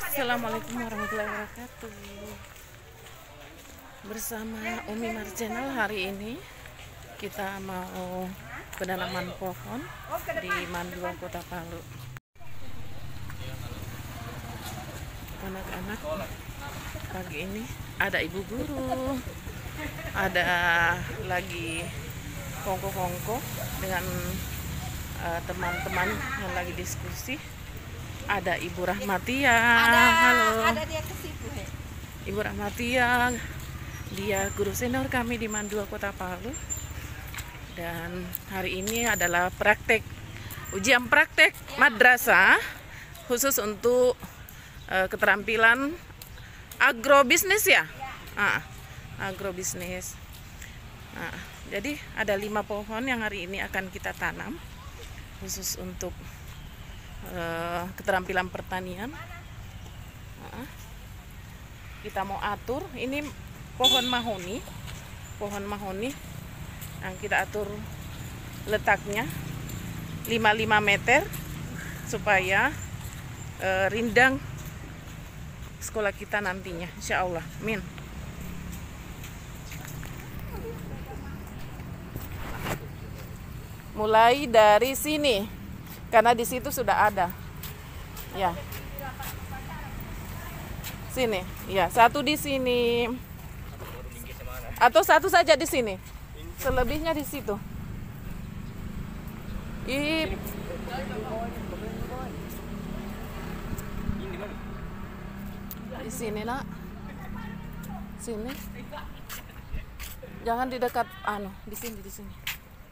Assalamualaikum warahmatullahi wabarakatuh. Bersama Umi Marjenal hari ini kita mau penanaman pohon di Mandua, Kota Palu. Anak-anak pagi ini ada ibu guru, ada lagi kongko-kongko dengan teman-teman yang lagi diskusi. Ada Ibu Rahmatia. Halo. Ada dia ke situ, Ibu Rahmatia, dia guru senior kami di Mandua, Kota Palu. Dan hari ini adalah ujian praktek madrasah khusus untuk keterampilan agrobisnis ya. Agrobisnis. Jadi ada 5 pohon yang hari ini akan kita tanam khusus untuk keterampilan pertanian. Kita mau atur, ini pohon mahoni yang kita atur letaknya 5 meter supaya rindang sekolah kita nantinya, insya Allah. Amin. Mulai dari sini karena di situ sudah ada, ya. Sini, ya, satu di sini, atau satu saja di sini, selebihnya di situ. Di sini nak, sini, jangan di dekat, di sini. Di sini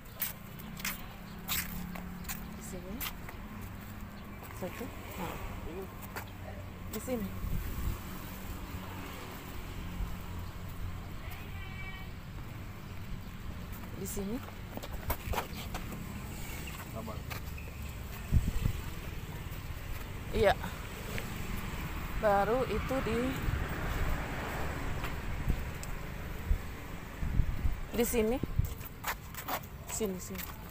satu, di sini. Di sini. Iya. Baru itu di sini. Sini.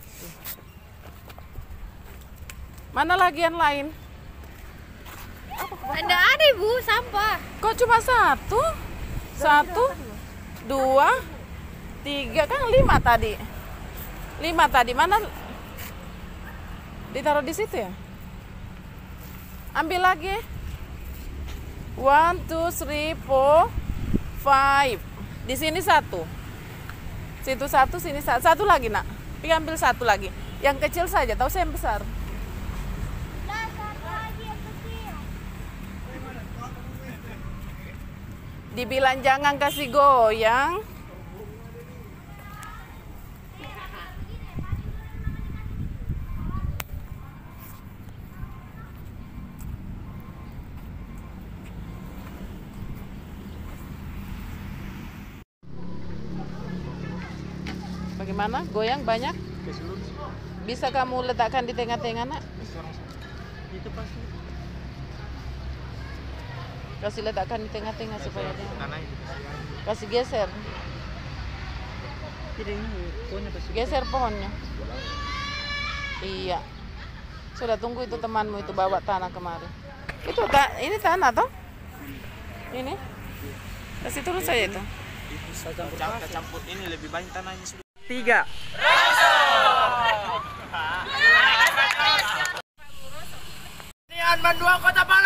Mana lagi yang lain? Enggak ada Ibu, sampah. Kok cuma satu? 1, 2, 3, kan 5 tadi. 5 tadi, mana? Ditaruh di situ ya? Ambil lagi. 1, 2, 3, 4, 5. Di sini 1. Situ 1, sini 1. Satu lagi nak. Pergi ambil 1 lagi. Yang kecil saja, tahu saya yang besar. Dibilang jangan kasih goyang. Bagaimana? Goyang banyak? Bisa kamu letakkan di tengah-tengah nak? Itu pasti. Kasih letakkan di tengah-tengah supaya dia kasih geser. Geser pohonnya. Iya. Sudah tunggu itu temanmu itu bawa tanah kemari. Itu ini tanah toh? Ini. Kasih turun saja itu. Kita campur ini lebih banyak tanahnya. 3. Mandua, Kota Palu.